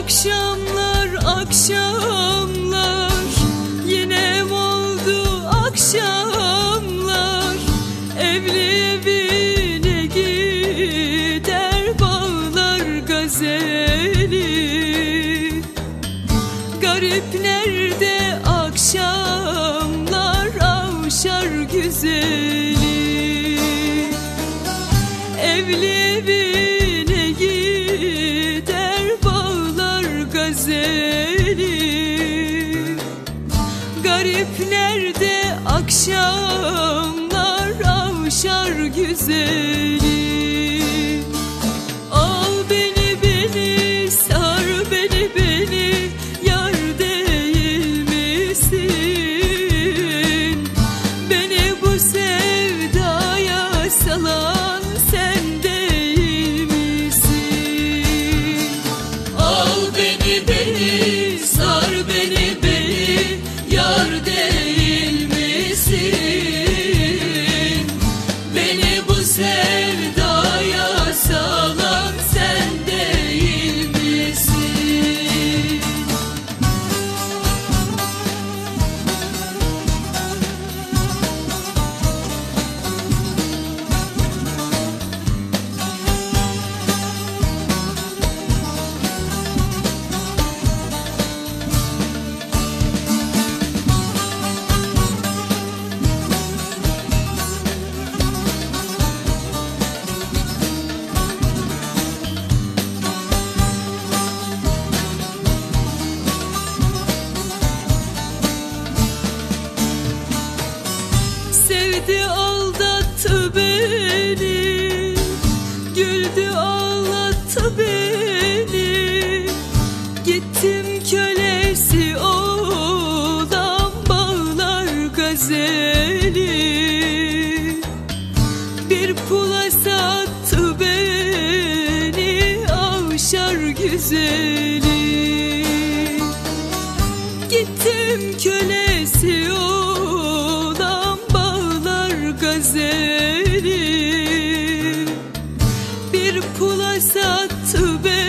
Akşamlar akşamlar yine oldu akşamlar, evli evine gider bağlar gazeli. Garip nerede akşamlar avşar güzeli, evli evine gider bağlar gazeli. Garip nerede akşamlar avşar güzeli. Al beni beni sar beni beni, yar değil misin? Beni bu sevdaya salan sen değil misin? Al beni beni sar beni beni, yar değil misin? Beni bu sevdaya salan sen değil misin? Sevdi aldattı beni, güldü ağlattı beni. Gittim kölesi olan bağlar gazeli. Bir pula sattı beni avşar güzeli. Gittim kölesi olan gazeli. Bir pula sattı beni